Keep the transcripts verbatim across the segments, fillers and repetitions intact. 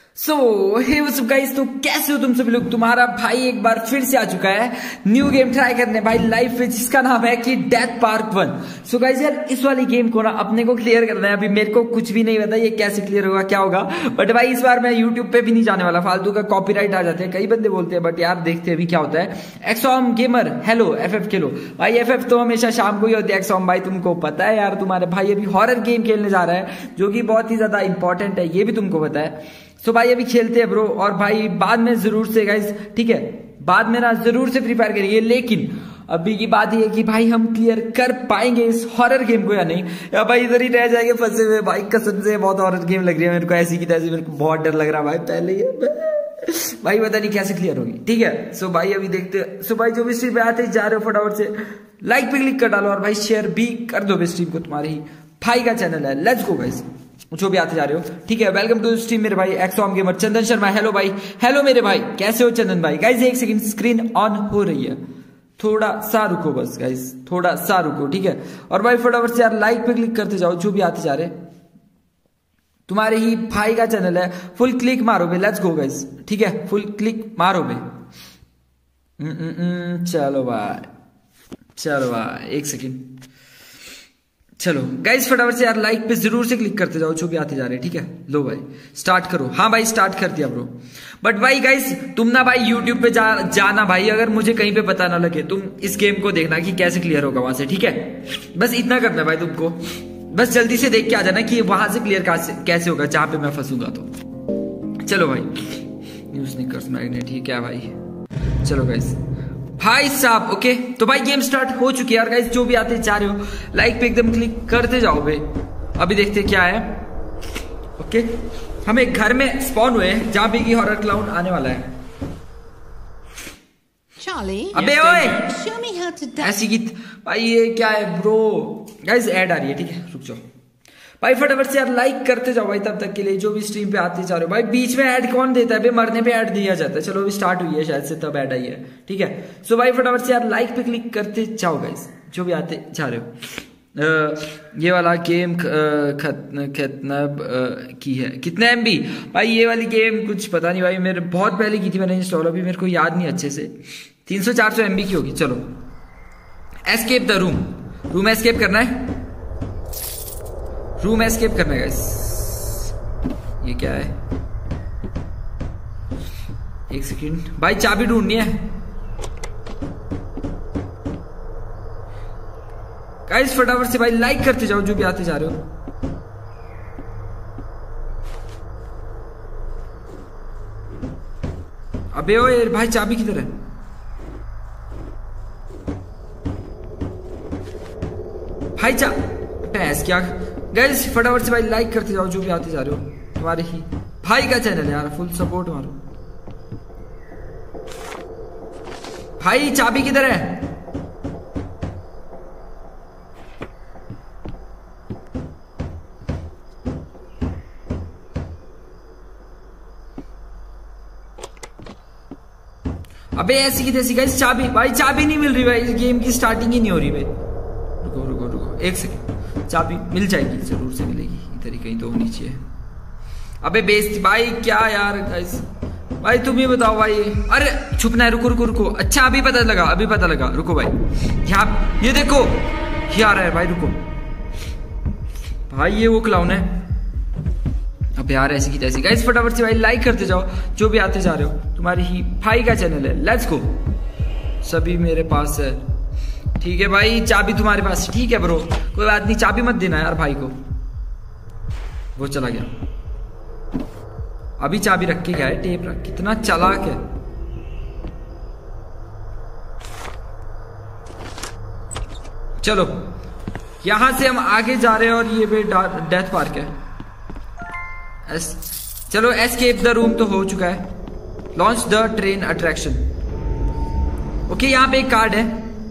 सो hey what's up guys, तो कैसे हो तुम सभी लोग। तुम्हारा भाई एक बार फिर से आ चुका है न्यू गेम ट्राई करने भाई लाइफ में, जिसका नाम है कि death park one. So guys यार इस वाली गेम को ना अपने को क्लियर करना है। अभी मेरे को कुछ भी नहीं पता ये कैसे क्लियर होगा, क्या होगा, बट भाई इस बार मैं यूट्यूब पे भी नहीं जाने वाला, फालतू का कॉपीराइट आ जाते हैं कई बंदे बोलते हैं, बट यार देखते हैं अभी क्या होता है। Axom gamer hello, F F खेलो भाई। एफ एफ तो हमेशा शाम को ही होती है। एक्सॉम भाई तुमको पता है यार, तुम्हारे भाई अभी हॉरर गेम खेलने जा रहा है जो कि बहुत ही ज्यादा इंपॉर्टेंट है, ये भी तुमको पता है। सो so भाई अभी खेलते हैं ब्रो, और भाई बाद में जरूर से गाइस, ठीक है, बाद में ना जरूर से फ्री फायर करेंगे। लेकिन अभी की बात ये है कि भाई हम क्लियर कर पाएंगे इस हॉरर गेम को या नहीं, या भाई इधर ही रह जाएंगे फंसे हुए। भाई कसम से बहुत हॉरर गेम लग रही है मेरे को, ऐसी की तैसी, मेरे को बहुत डर लग रहा है भाई पहले ही भाई, पता नहीं कैसे क्लियर होगी। ठीक है सो भाई अभी देखते हैं। सो भाई जो भी स्ट्रीम पे आते जा रहे हो फटाफट से लाइक पे क्लिक कर डालो, और भाई शेयर भी कर दो स्ट्रीम को, तुम्हारे ही भाई का चैनल है। लेट्स गो गाइस, जो भी आते जा रहे हो, ठीक है। वेलकम टू स्ट्रीम मेरे भाई axom gamer Chandan Sharma. Hello भाई, हेलो मेरे भाई, कैसे हो चंदन भाई। गाइस एक सेकंड, स्क्रीन ऑन हो रही है, थोड़ा सा रुको बस गाइस, थोड़ा सा रुको, ठीक है। और भाई फटाफट से यार लाइक पे क्लिक करते जाओ, जो भी आते जा रहे, तुम्हारे ही भाई का चैनल है। फुल क्लिक मारो बे, लेट्स गो गाइस, ठीक है, फुल क्लिक मारो बे। चलो भाई, चलो भाई एक सेकंड, चलो गाइस फटाफट से यार लाइक पे जरूर से क्लिक करते जाओ, जो भी आते जा रहे हैं, ठीक है। लो भाई स्टार्ट करो। हाँ भाई स्टार्ट कर दिया ब्रो। बट भाई गाइस तुम ना भाई यूट्यूब पे जा, जाना भाई, अगर मुझे कहीं पे पता ना लगे, तुम इस गेम को देखना कि कैसे क्लियर होगा वहां से, ठीक है। बस इतना करना भाई तुमको, बस जल्दी से देख के आ जाना कि वहां से क्लियर कैसे होगा जहां पे मैं फंसूंगा। तो चलो भाई, न्यू स्निकर्स मैग्नेट, ये क्या भाई। चलो गाइस भाई साहब, ओके तो भाई गेम स्टार्ट हो चुकी है। और गाइस जो भी आते जा रहे हो लाइक पे एकदम क्लिक करते जाओ बे। अभी देखते क्या है। ओके हम एक घर में स्पॉन हुए हैं जहां पे की हॉरर क्लाउन आने वाला है। Charlie, अबे ओए show me how to dance. ऐसी गीत भाई, ये क्या है ब्रो। गाइस ऐड आ रही है, ठीक है रुक जाओ भाई, फटाफट से यार लाइक करते जाओ भाई तब तक के लिए, जो भी स्ट्रीम पे आते जा रहे हो भाई। बीच में ऐड कौन देता है बे, मरने पे ऐड दिया जाता है। चलो अभी स्टार्ट हुई है शायद से, तब ऐड आई है, ठीक है। सो भाई फटाफट से यार लाइक पे क्लिक करते जाओ गाइस, जो भी आते जा रहे हो। आ, ये वाला गेम कितना की है, कितने एमबी भाई ये वाली गेम, कुछ पता नहीं भाई, मेरे बहुत पहले की थी मैंने इंस्टॉल, अभी मेरे को याद नहीं अच्छे से। तीन सौ चार सौ एमबी की होगी। चलो escape the room, room escape करना है, रूम एस्केप करना है गाइस। ये क्या है, एक सेकंड भाई, चाबी ढूंढनी है गाइस। फटाफट से भाई लाइक करते जाओ, जो भी आते जा रहे हो। अबे ओए भाई चाबी किधर है भाई, चा पैस क्या गाइस। फटाफट से भाई लाइक करते जाओ, जो भी आते जा रहे हो, तुम्हारे ही भाई का चैनल है यार, फुल सपोर्ट मारो भाई। चाबी किधर है अबे ऐसी की तैसी गाइस, चाबी भाई, चाबी नहीं मिल रही भाई, इस गेम की स्टार्टिंग ही नहीं हो रही भाई। रुको रुको रुको एक सेकंड, चाबी मिल जाएगी, जरूर से मिलेगी, इधर ही कहीं तो होनी चाहिए। अबे बेइज्जती भाई, क्या यार गाइस, भाई तुम ही बताओ भाई। अरे छुपना है, रुको रुको रुको, अच्छा अभी पता लगा, अभी पता लगा, रुको भाई। यहाँ ये देखो ये आ रहा है भाई, रुको भाई, ये वो क्लाउन है। अब यार ऐसी की तैसी गाइस, फटाफट से भाई लाइक करते जाओ, जो भी आते जा रहे हो, तुम्हारी ही भाई का चैनल है। लेट्स गो, सभी मेरे पास है, ठीक है भाई। चाबी तुम्हारे पास, ठीक है ब्रो, कोई बात नहीं, चाबी मत देना यार भाई को, वो चला गया। अभी चाबी रख के गया है, टेप रख, कितना चालाक है। चलो यहां से हम आगे जा रहे हैं, और ये भी डेथ पार्क है। एस, चलो एस्केप द रूम तो हो चुका है। Launch the train attraction, okay यहाँ पे एक कार्ड है,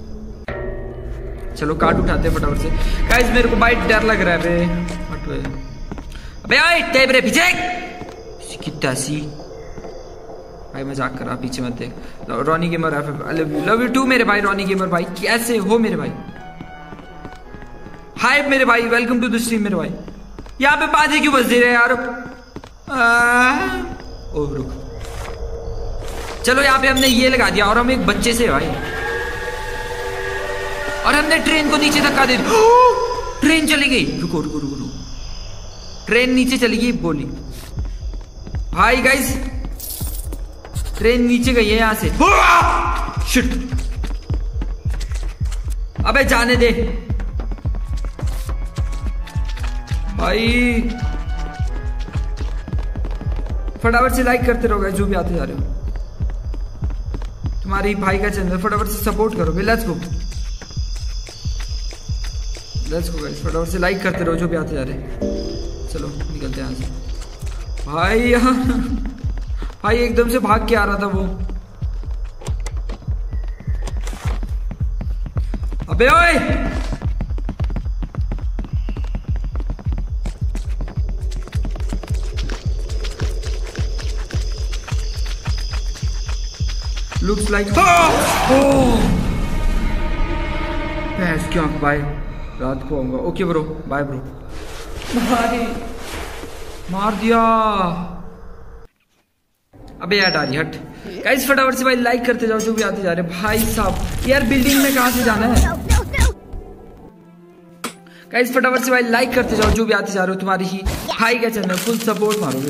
चलो कार्ड उठाते हैं फटाफट से गाइस। मेरे को भाई डर लग रहा है बे, अबे ओए टेप रे पीछे कितना सी भाई, मजाक कर रहा, पीछे मत देख। Ronnie gamer, I love you, love you too मेरे भाई। रॉनी गेमर भाई कैसे हो मेरे भाई, हाय मेरे भाई, वेलकम टू द स्ट्रीम मेरे भाई। यहाँ पे बाजे क्यों बज दे रहे यार। ओ रुक, चलो यहाँ पे हमने ये लगा दिया और हम एक बच्चे से भाई, और हमने ट्रेन को नीचे धक्का दे दिया। ट्रेन चली गई। रुको रुको रुको रुको, ट्रेन नीचे चली गई बोली भाई। गाइस ट्रेन नीचे गई है यहां से। शिट, अबे जाने दे भाई। फटाफट से लाइक करते रहो गाइस जो भी आते जा रहे हो। तुम्हारी भाई का चैनल, फटाफट से सपोर्ट करो। Let's go let's go guys, फटाफट से लाइक करते रहो जो भी आते जा रहे हैं। चलो निकलते हैं यहाँ से भाई। यार भाई एकदम से भाग के आ रहा था वो। अबे ओए, लुक्स लाइक भैंस क्या भाई, रात को आऊंगा। Okay bro, bye bro. भाई मार दिया। अबे यार डारी हट। गाइस फटाफट से भाई लाइक करते जाओ जो भी आते जा रहे हैं। भाई साहब यार बिल्डिंग में कहां से जाना है। गाइस फटाफट से भाई लाइक करते जाओ जो भी आते जा रहे हो। तुम्हारी ही भाई का चैनल, फुल सपोर्ट मारोगे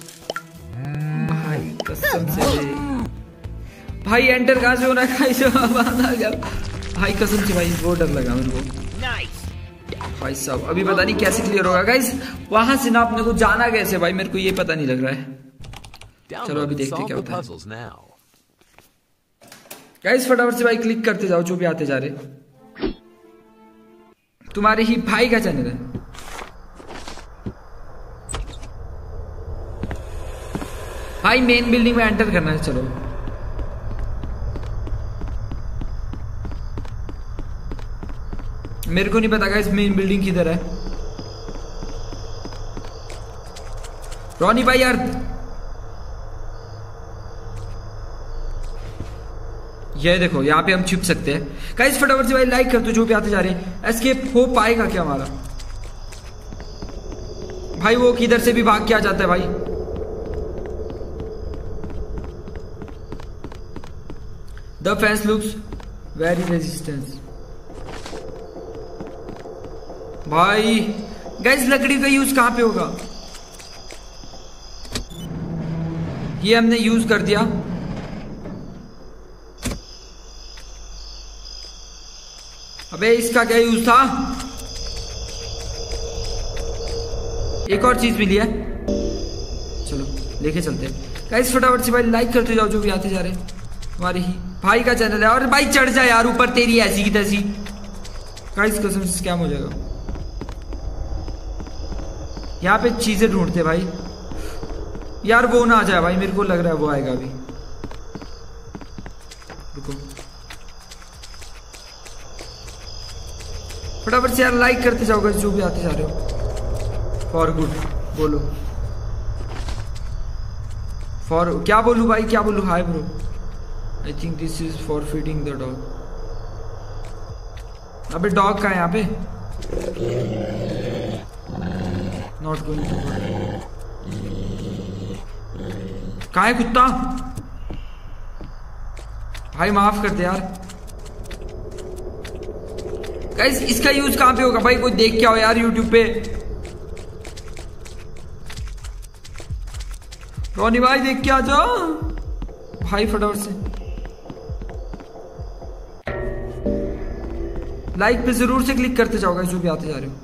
भाई कसम से। भाई एंटर कहां से होना है भाई कसम से भाई, वो डर लगा मेरे को भाई साहब। अभी पता नहीं कैसे क्लियर होगा गाइस, वहां से ना अपने को जाना कैसे भाई, मेरे को ये पता नहीं लग रहा है। चलो अभी देखते क्या होता है। गाइस फटाफट से भाई क्लिक करते जाओ जो भी आते जा रहे। तुम्हारे ही भाई का चैनल है। भाई मेन बिल्डिंग में एंटर करना है। चलो मेरे को नहीं पता गाइस मेन बिल्डिंग किधर है। रोनी भाई यार, ये देखो यहाँ पे हम छिप सकते हैं। गाइस फटाफट से भाई लाइक कर दो जो भी आते जा रहे हैं। एस्केप हो पाएगा क्या हमारा भाई? वो किधर से भी भाग के आ जाता है भाई। The fence looks very resistance भाई। गाइस लकड़ी का यूज कहां पे होगा? ये हमने यूज कर दिया। अबे इसका क्या यूज था? एक और चीज मिली है, चलो लेके चलते हैं। गाइस फटाफट से भाई लाइक करते जाओ जो भी आते जा रहे हैं। हमारे ही भाई का चैनल है। और भाई चढ़ जा यार ऊपर, तेरी ऐसी की तैसी। गाइस कसम से स्कैम हो जाएगा। यहाँ पे चीजें ढूंढते भाई यार, वो ना आ जाए भाई, मेरे को लग रहा है वो आएगा अभी। रुको फटाफट से यार लाइक करते जाओ गाइस जो भी आते जा रहे हो। फॉर गुड बोलो, फॉर क्या बोलूं भाई, क्या बोलूं? Hi bro, I think this is for feeding the dog. अबे डॉग का है यहाँ पे? नॉट गोइंग टू कहाँ है कुत्ता? भाई माफ कर दे यार। गाइस इसका यूज कहां पे होगा भाई? कोई देख क्या हो यार यूट्यूब पे। रोनी भाई देख के आ जाओ भाई फटाफट से। लाइक पे जरूर से क्लिक करते जाओ गाइस जो भी आते जा रहे हो।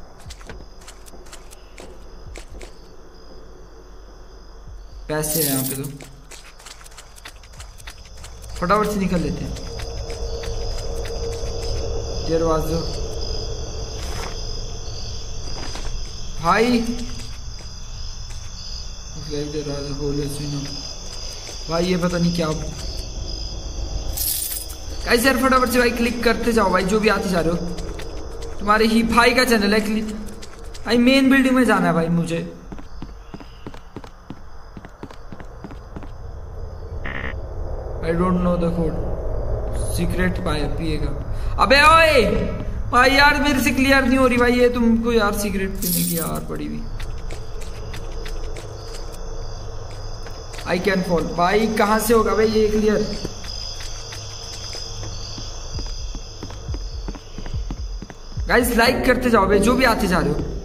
पैसे हैं यहाँ पे तो फटाफट से निकल लेते हैं। दरवाजा भाई, दरवाजा खोले सुनो भाई, ये पता नहीं क्या। गाइस यार फटाफट से भाई क्लिक करते जाओ भाई जो भी आते जा रहे हो। तुम्हारे ही भाई का चैनल है। क्लिक भाई मेन बिल्डिंग में जाना है भाई मुझे। I don't know the code. Secret पाए पिएगा। अबे ओए भाई यार मेरे से क्लियर नहीं हो रही भाई ये, तुमको यार सीक्रेट पीने की यार पड़ी हुई। I can fall. भाई कहाँ से होगा भाई ये क्लियर? गाइस लाइक करते जाओ भाई जो भी आते जा रहे हो।